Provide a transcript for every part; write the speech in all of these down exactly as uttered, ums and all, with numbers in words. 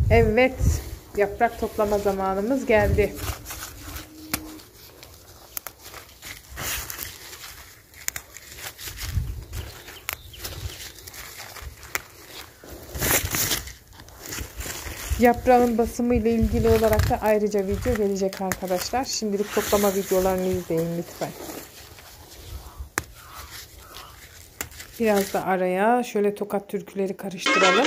Evet, yaprak toplama zamanımız geldi. Yaprağın basımı ile ilgili olarak da ayrıca video gelecek arkadaşlar. Şimdilik toplama videolarını izleyin lütfen. Biraz da araya şöyle tokat türküleri karıştıralım.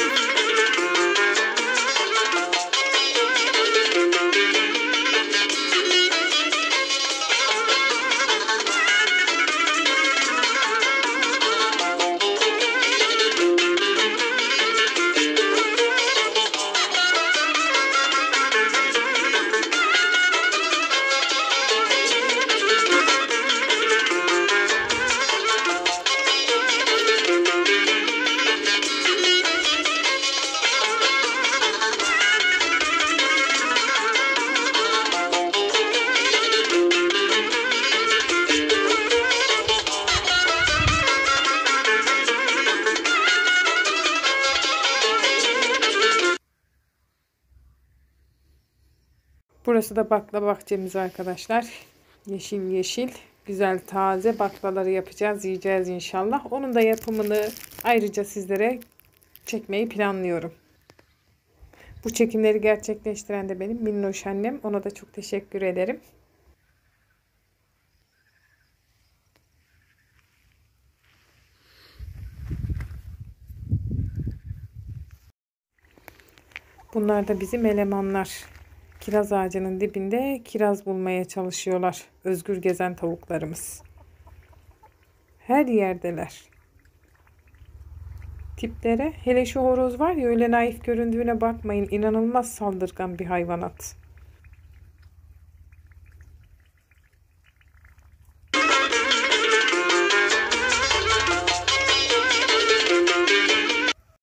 Burası da baklava bahçemiz arkadaşlar. Yeşil yeşil güzel taze baklaları yapacağız, yiyeceğiz inşallah. Onun da yapımını ayrıca sizlere çekmeyi planlıyorum. Bu çekimleri gerçekleştiren de benim minnoş annem. Ona da çok teşekkür ederim. Bunlar da bizim elemanlar. Kiraz ağacının dibinde kiraz bulmaya çalışıyorlar. Özgür gezen tavuklarımız. Her yerdeler. Tiplere, hele şu horoz var ya, öyle naif göründüğüne bakmayın. İnanılmaz saldırgan bir hayvanat.